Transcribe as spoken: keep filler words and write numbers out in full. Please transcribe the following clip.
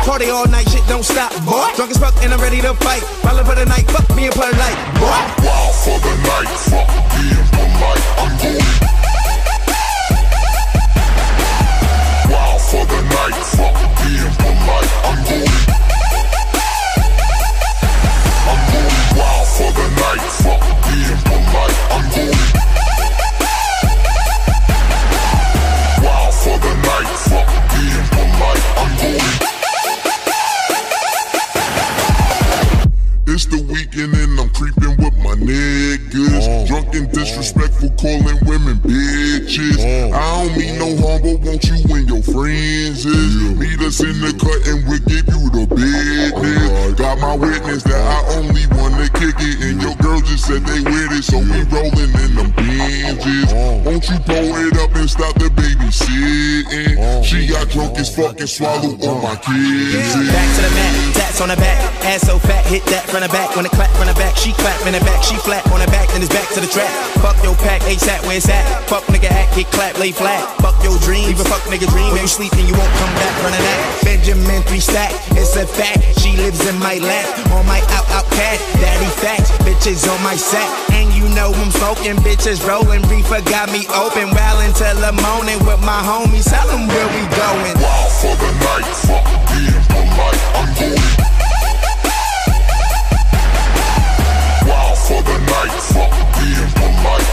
Party all night, shit don't stop, boy. Drunk as fuck and I'm ready to fight. Ballin' for the night, fuck being polite, boy. Wild for the night, fuck being polite. I'm going. Wild for the night, fuck being polite. I'm going. I'm going wild for the night, fuck being polite. I'm going. Wild for the night, fuck being polite. I'm going. It's the weekend and I'm creeping with my niggas. Oh. Drunk and disrespectful, calling women bitches. Oh. I don't mean no harm, but won't you and your friends is? Yeah. Meet us in the cut and we'll give you the business. Oh, got my witness that I only wanna kick it, and your girl just said they with it, so we rolling in them binges. Oh. Won't you pull it up and stop the babysitting? Oh. She got drunk as fuck and swallowed all my kids. Yeah. Back to the mat, tats on the back, ass so fat, hit that from the back. When it clap from the back, she clap in the back, she flat on the back, then it's back to the track. Fuck your pack, ASAP, where it's at. Fuck nigga act, get clap, lay flat. Fuck your dream, even fuck nigga dream. When you sleep and you won't come back running that. Benjamin three stack, it's a fact. She lives in my lap, on my out out cat. Daddy facts, bitches on my sack. And you know I'm smoking, bitches rolling. Reefer got me open, well until the morning with my homies. Tell them where we going. Wild for the night, fuck being polite. I'm going. For the night, fuck being polite.